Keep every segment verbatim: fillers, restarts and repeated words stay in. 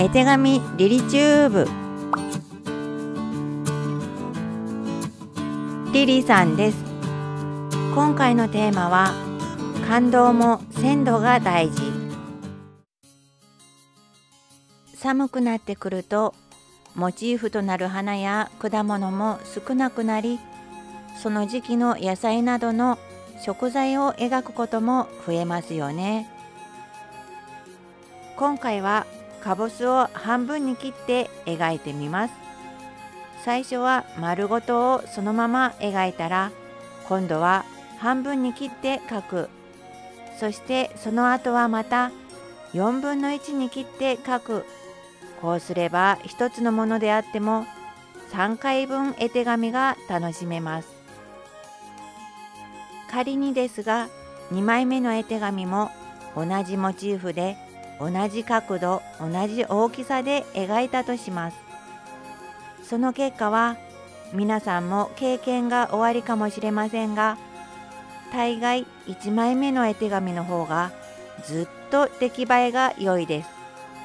絵手紙リリチューブ、リリさんです。今回のテーマは感動も鮮度が大事。寒くなってくるとモチーフとなる花や果物も少なくなり、その時期の野菜などの食材を描くことも増えますよね。今回はかぼすを半分に切って描いてみます。最初は丸ごとをそのまま描いたら、今度は半分に切って描く。そしてその後はまたよんぶんのいちに切って描く。こうすれば一つのものであってもさんかいぶん絵手紙が楽しめます。仮にですがにまいめの絵手紙も同じモチーフで同じ角度同じ大きさで描いたとします。その結果は皆さんも経験がおありかもしれませんが、大概いちまいめの絵手紙の方がずっと出来栄えが良いです。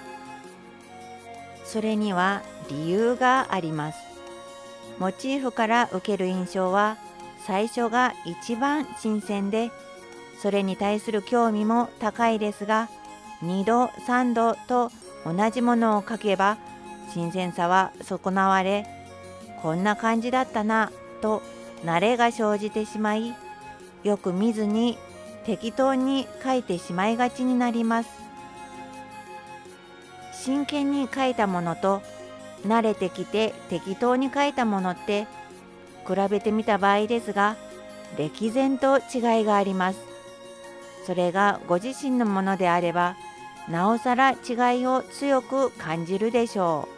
それには理由があります。モチーフから受ける印象は最初が一番新鮮で、それに対する興味も高いですが、にどさんどと同じものを描けば新鮮さは損なわれ、こんな感じだったなと慣れが生じてしまい、よく見ずに適当に描いてしまいがちになります。真剣に描いたものと慣れてきて適当に描いたものって比べてみた場合ですが、歴然と違いがあります。それがご自身のものであれば、なおさら違いを強く感じるでしょ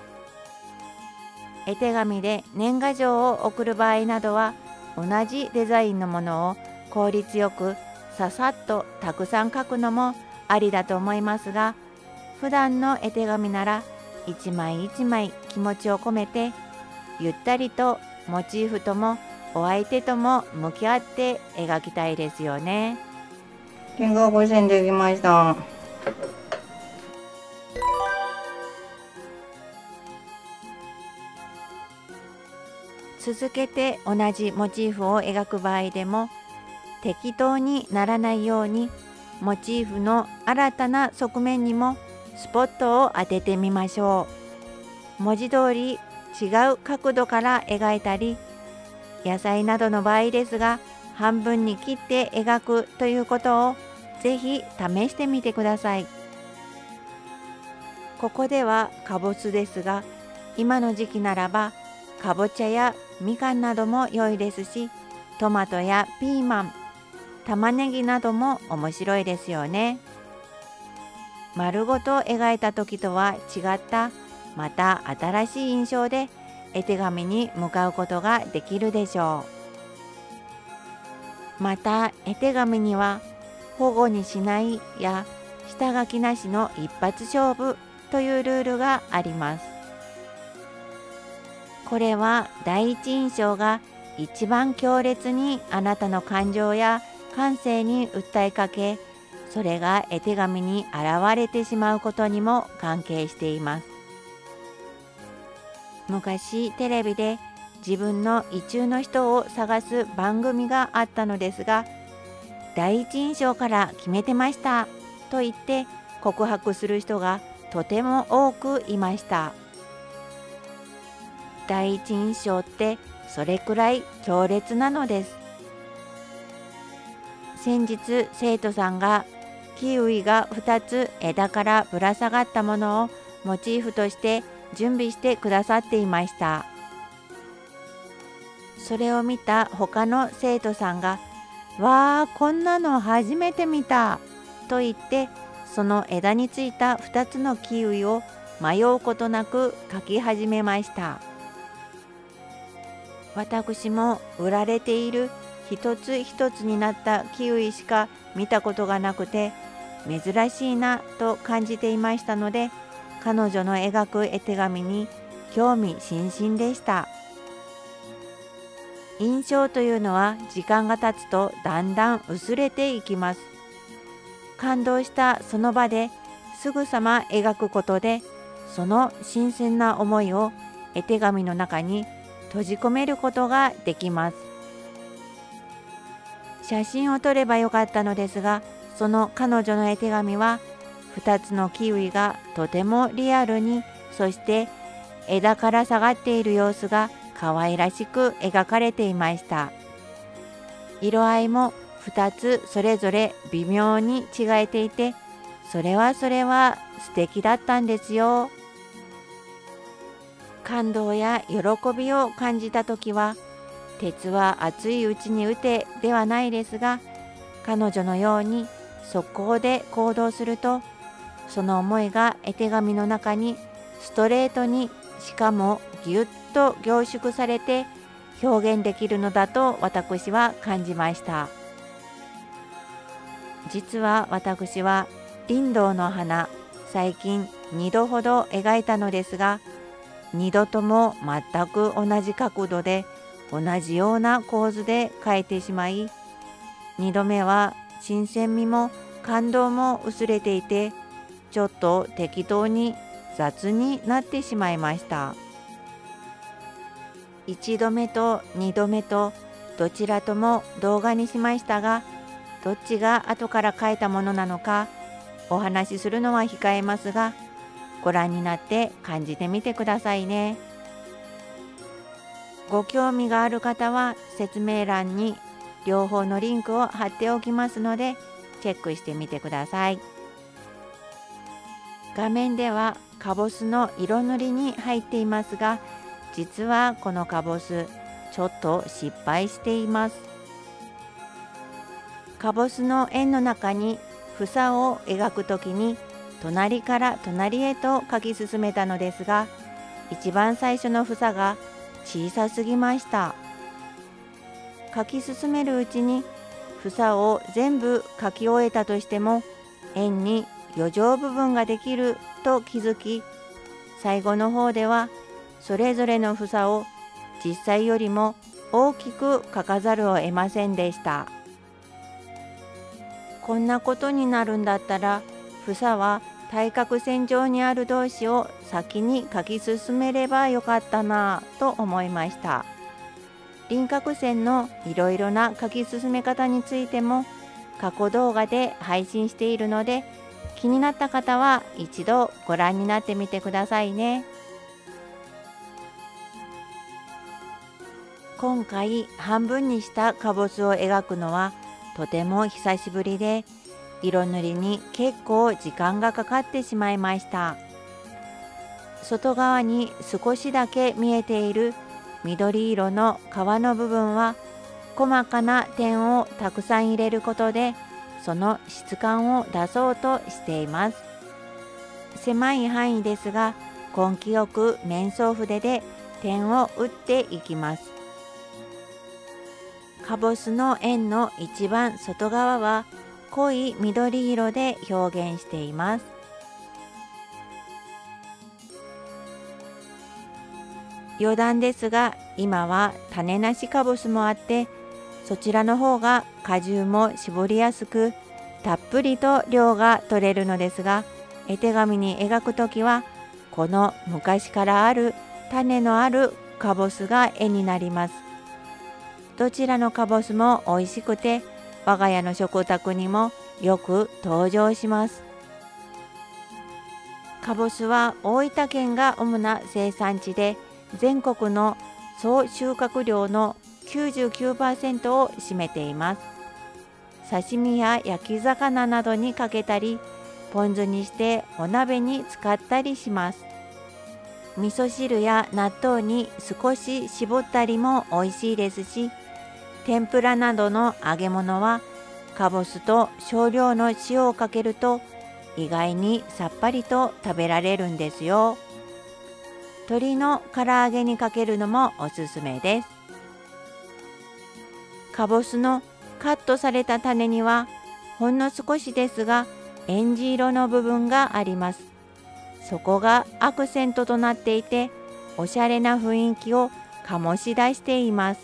う。絵手紙で年賀状を送る場合などは、同じデザインのものを効率よくささっとたくさん描くのもありだと思いますが、普段の絵手紙なら一枚一枚気持ちを込めて、ゆったりとモチーフともお相手とも向き合って描きたいですよね。 原画ご線できました。 続けて同じモチーフを描く場合でも、適当にならないようにモチーフの新たな側面にもスポットを当ててみましょう。文字通り違う角度から描いたり、野菜などの場合ですが半分に切って描くということをぜひ試してみてください。ここではかぼすですが、今の時期ならばかぼちゃやみかんなども良いですし、トマトやピーマン、玉ねぎなども面白いですよね。丸ごと描いた時とは違ったまた新しい印象で絵手紙に向かうことができるでしょう。また絵手紙には保護にしないや下書きなしの一発勝負というルールがあります。これは第一印象が一番強烈にあなたの感情や感性に訴えかけ、それが絵手紙に現れてしまうことにも関係しています。昔テレビで自分の意中の人を探す番組があったのですが、第一印象から決めてましたと言って告白する人がとても多くいました。第一印象ってそれくらい強烈なのです。先日生徒さんがキウイがふたつ枝からぶら下がったものをモチーフとして準備してくださっていました。それを見た他の生徒さんが「わあ、こんなの初めて見た」と言って、その枝についたふたつのキウイを迷うことなく描き始めました。私も売られている一つ一つになったキウイしか見たことがなくて珍しいなと感じていましたので、彼女の描く絵手紙に興味津々でした。印象というのは時間が経つとだんだん薄れていきます。感動したその場ですぐさま描くことでその新鮮な思いを絵手紙の中に閉じ込めることができます。写真を撮ればよかったのですが、その彼女の絵手紙はふたつのキウイがとてもリアルに、そして枝から下がっている様子が可愛らしく描かれていました。色合いもふたつそれぞれ微妙に違えていて、それはそれは素敵だったんですよ。感動や喜びを感じたときは、鉄は熱いうちに打てではないですが、彼女のように速攻で行動すると、その思いが絵手紙の中にストレートに、しかもぎゅっと凝縮されて表現できるのだと私は感じました。実は私はリンドウの花、最近にどほど描いたのですが、にどとも全く同じ角度で同じような構図で描いてしまい、にどめは新鮮味も感動も薄れていて、ちょっと適当に雑になってしまいました。いちどめとにどめとどちらとも動画にしましたが、どっちが後から描いたものなのかお話しするのは控えますが、ご覧になって感じてみてくださいね。ご興味がある方は説明欄に両方のリンクを貼っておきますので、チェックしてみてください。画面ではカボスの色塗りに入っていますが、実はこのカボスちょっと失敗しています。カボスの円の中に房を描くときに隣から隣へと描き進めたのですが、一番最初の房が小さすぎました。描き進めるうちに房を全部描き終えたとしても円に余剰部分ができると気づき、最後の方ではそれぞれの房を実際よりも大きく描かざるを得ませんでした。こんなことになるんだったら、房は対角線上にある同士を先に描き進めればよかったなぁと思いました。輪郭線のいろいろな描き進め方についても過去動画で配信しているので、気になった方は一度ご覧になってみてくださいね。今回半分にしたカボスを描くのはとても久しぶりで、色塗りに結構時間がかかってしまいました。外側に少しだけ見えている緑色の皮の部分は細かな点をたくさん入れることでその質感を出そうとしています。狭い範囲ですが根気よく面相筆で点を打っていきます。カボスの円の一番外側は濃い緑色で表現しています。余談ですが、今は種なしカボスもあって、そちらの方が果汁も絞りやすく、たっぷりと量が取れるのですが、絵手紙に描くときは、この昔からある種のあるカボスが絵になります。どちらのカボスも美味しくて、我が家の食卓にもよく登場します。カボスは大分県が主な生産地で、全国の総収穫量の きゅうじゅうきゅうパーセント を占めています。刺身や焼き魚などにかけたり、ポン酢にしてお鍋に使ったりします。味噌汁や納豆に少し絞ったりも美味しいですし、天ぷらなどの揚げ物はカボスと少量の塩をかけると意外にさっぱりと食べられるんですよ。鶏の唐揚げにかけるのもおすすめです。カボスのカットされた種にはほんの少しですがえんじ色の部分があります。そこがアクセントとなっていておしゃれな雰囲気を醸し出しています。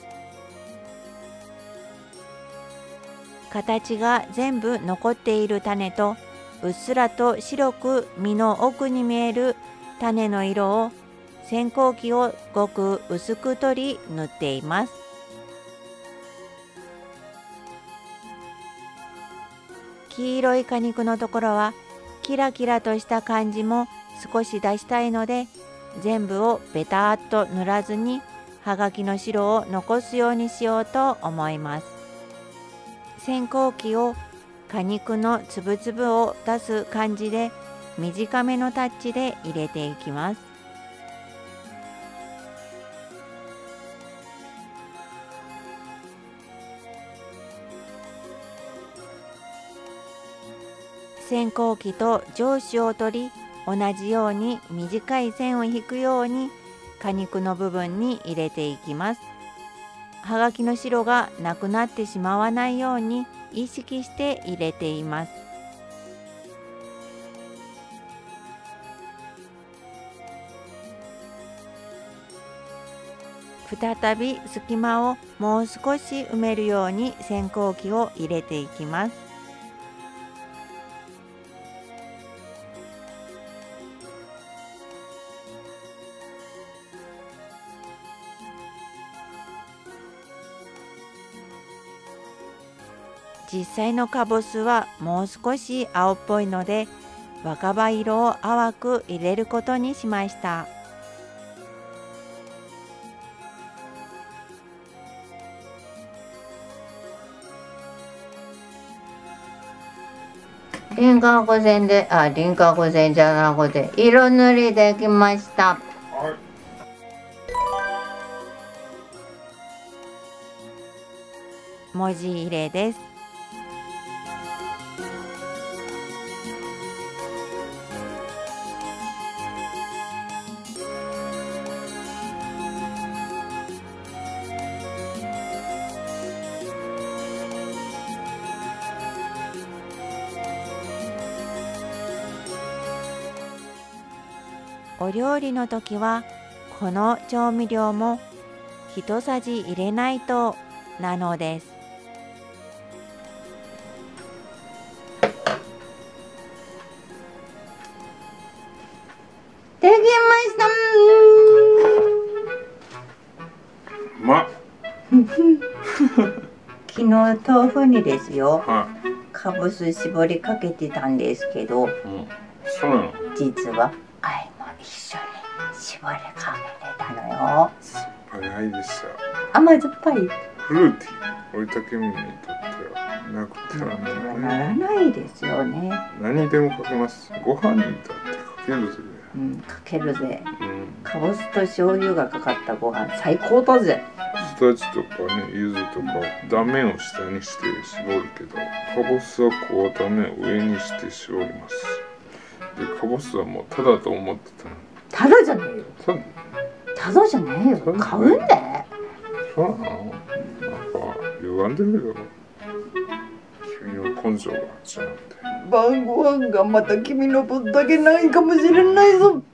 形が全部残っている種とうっすらと白く実の奥に見える種の色を線香機をごく薄く取り塗っています。黄色い果肉のところはキラキラとした感じも少し出したいので、全部をベターっと塗らずにはがきの白を残すようにしようと思います。線香機を果肉のつぶつぶを出す感じで短めのタッチで入れていきます。線香機と上紙を取り、同じように短い線を引くように果肉の部分に入れていきます。はがきの白がなくなってしまわないように意識して入れています。再び隙間をもう少し埋めるように線香機を入れていきます。実際のかぼすはもう少し青っぽいので、若葉色を淡く入れることにしました。 輪郭線で、あ、輪郭線じゃなくて色塗りできました。 文字入れです。お料理の時はこの調味料も一さじ入れないとなのです。 できましたうまっ昨日豆腐にですよ、 はかぼす絞りかけてたんですけど、 い、うん、そうなの。 実はあいも一緒に絞りかけてたのよ。 早いでした。 甘酸っぱいフルーティー、追いたけ麺にとってはなくてはなならない。 らないですよね。 何でもかけます。ご飯にだってかけるぜ。 うん、かけるぜ。 うん、 かぼすと醤油がかかったご飯最高だぜ。 すだちとかね、柚子とか断面を下にして絞るけど、かぼすはこう断面を上にして絞ります。で、かぼすはもうただと思ってたの。 ただじゃねえよ。 ただただじゃねえよ。買うんで。 そうなの？なんか歪んでるよ。君の根性が違って。 晩ご飯がまた君の分だけないかもしれないぞ。